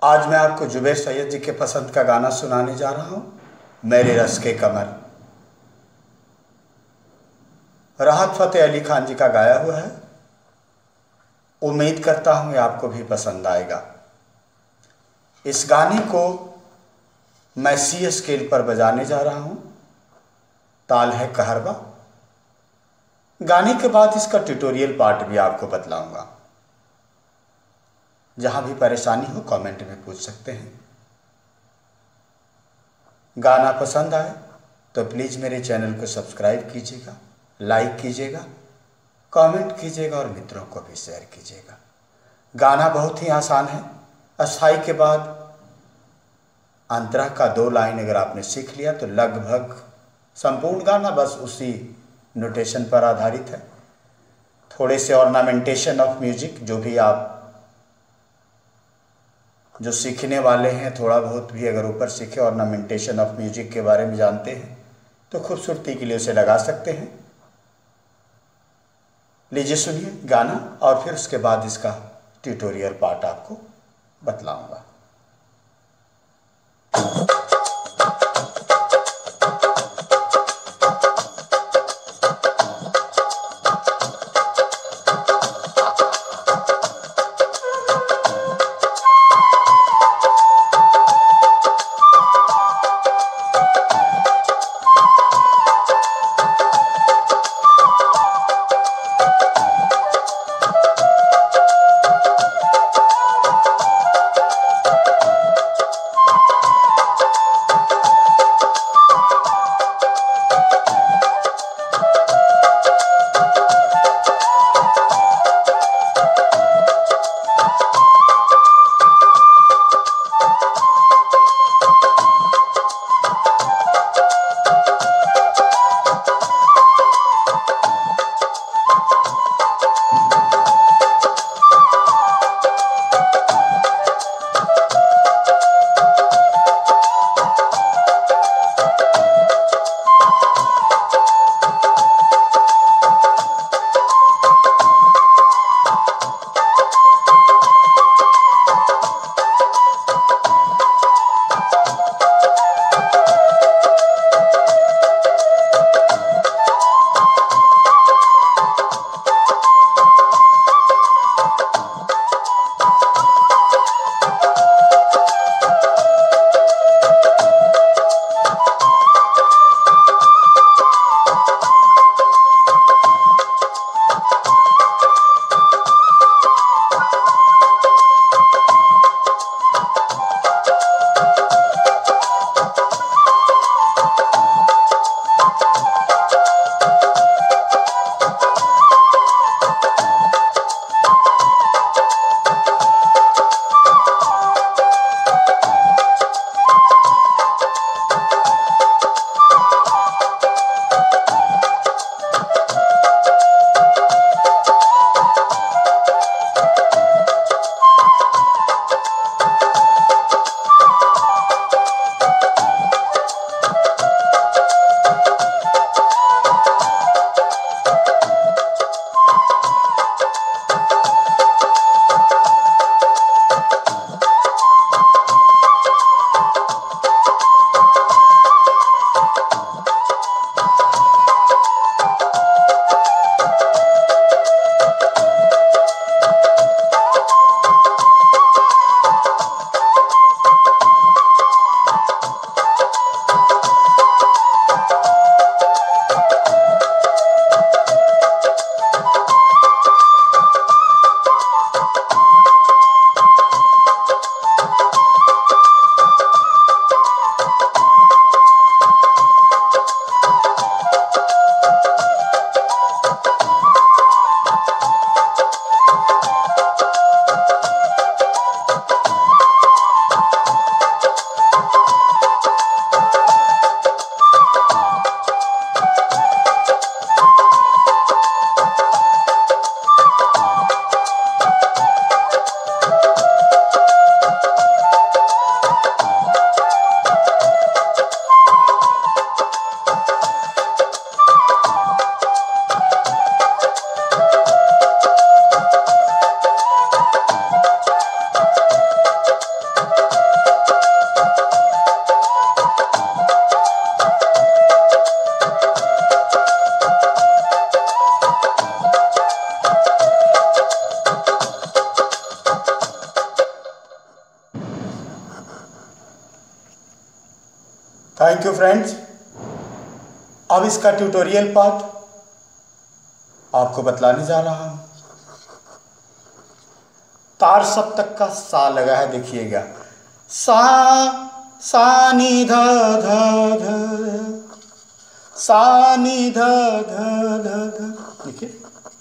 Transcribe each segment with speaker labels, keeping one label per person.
Speaker 1: आज मैं आपको जुबैर सैयद जी के पसंद का गाना सुनाने जा रहा हूँ, मेरे रस के कमर। राहत फ़तेह अली खान जी का गाया हुआ है। उम्मीद करता हूँ ये आपको भी पसंद आएगा। इस गाने को मैं सी स्केल पर बजाने जा रहा हूँ। ताल है कहरवा। गाने के बाद इसका ट्यूटोरियल पार्ट भी आपको बतलाऊंगा। जहाँ भी परेशानी हो कमेंट में पूछ सकते हैं। गाना पसंद आए तो प्लीज़ मेरे चैनल को सब्सक्राइब कीजिएगा, लाइक कीजिएगा, कमेंट कीजिएगा और मित्रों को भी शेयर कीजिएगा। गाना बहुत ही आसान है। अस्थाई के बाद अंतरा का 2 लाइन अगर आपने सीख लिया तो लगभग संपूर्ण गाना बस उसी नोटेशन पर आधारित है। थोड़े से ऑर्नामेंटेशन ऑफ म्यूजिक जो सीखने वाले हैं, थोड़ा बहुत भी अगर ऊपर सीखे ऑर्नामेंटेशन ऑफ म्यूजिक के बारे में जानते हैं तो खूबसूरती के लिए उसे लगा सकते हैं। लीजिए सुनिए गाना और फिर उसके बाद इसका ट्यूटोरियल पार्ट आपको बतलाऊंगा। Thank you friends. अब इसका ट्यूटोरियल पार्ट आपको बतलाने जा रहा हूं। तार सप्तक का सा लगा है, देखिएगा। सा नी ध ध ध, सा नी ध ध ध ध, देखिए।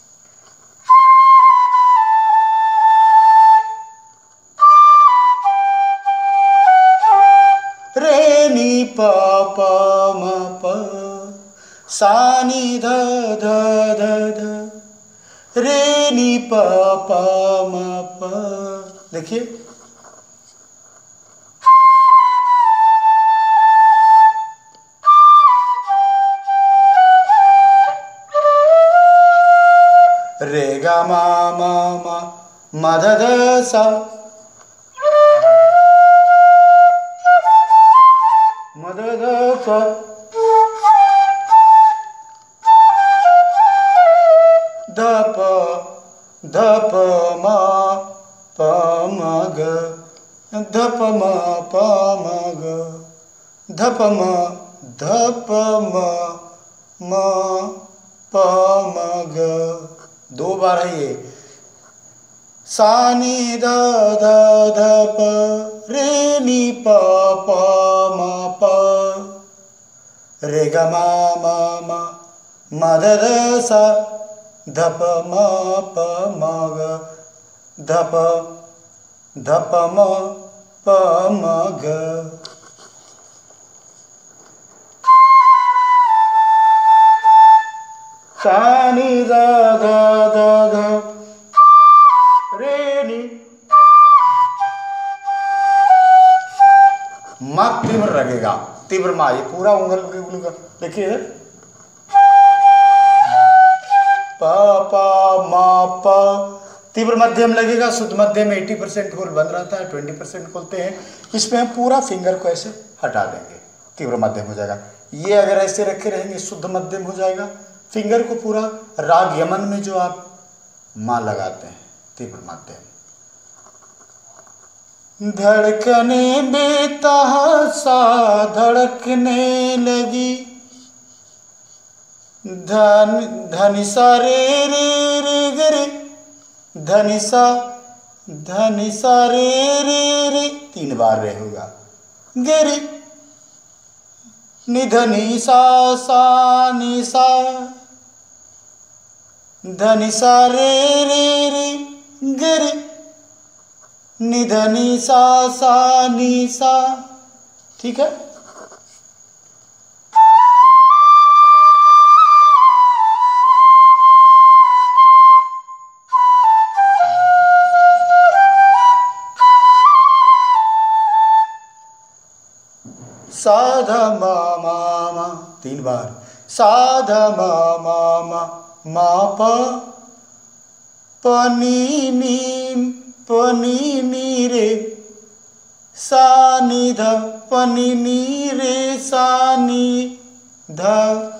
Speaker 1: रे नी प प म प, सा नी ध ध ध ध, रे नी प प म प, देखिए। रे गा मा मा मा म ध ध सा, म ध ध सा, ध प म प म ग, ध प म प म ग, ध प म म प म ग। दो बार है ये। सा नी ध ध ध प, रे नी प प म प, रे ग म म म म ध ध सा, ध प म प म ग, ध प म प म ग। सा नी ध ध ध ध, रे नी, मा तीव्र लगेगा, तीव्र मा, ये पूरा उंगल के देखिए। प प म प, तीव्र मध्यम लगेगा। शुद्ध मध्यम में 80% होल बंद रहता है, 20% खोलते हैं। इसमें हम पूरा फिंगर को ऐसे हटा देंगे, तीव्र मध्यम हो जाएगा। ये अगर ऐसे रखे रहेंगे शुद्ध मध्यम हो जाएगा। फिंगर को पूरा राग यमन में जो आप माँ लगाते हैं, तीव्र मध्यम। धड़कने बेतहासा धड़कने लगी, धनि सा रे रे रे ग रे, धनि सा रे रे रे, 3 बार रे होगा। ग रे, नि धनि सा नी सा, धनि सा रे रे रे ग रे, नि धनि सा नी सा। ठीक है। सा ध म म म, 3 बार। सा ध म म म म प, प नी नी रे, सा नी ध, प नी रे सा नी ध।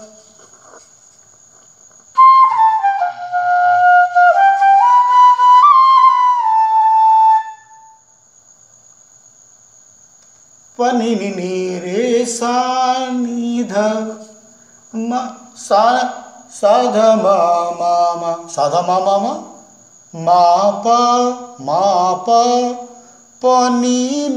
Speaker 1: प नी रे सा नी ध, म सा ध म म म, सा ध म म म, म प प नी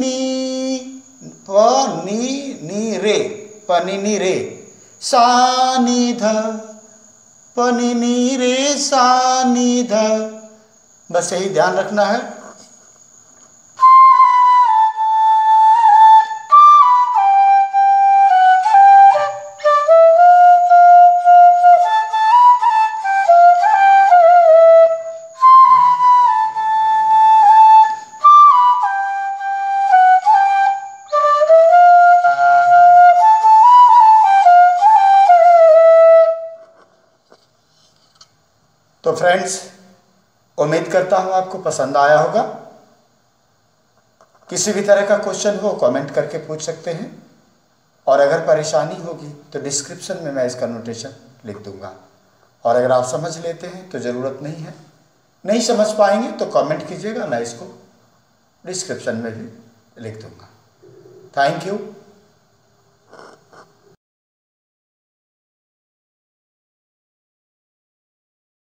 Speaker 1: रे, प नी रे सा नी ध, प नी रे सा नी ध। बस यही ध्यान रखना है। तो फ्रेंड्स, उम्मीद करता हूं आपको पसंद आया होगा। किसी भी तरह का क्वेश्चन हो कमेंट करके पूछ सकते हैं, और अगर परेशानी होगी तो डिस्क्रिप्शन में मैं इसका नोटेशन लिख दूंगा। और अगर आप समझ लेते हैं तो ज़रूरत नहीं है, नहीं समझ पाएंगे तो कमेंट कीजिएगा, मैं इसको डिस्क्रिप्शन में भी लिख दूंगा। Thank you.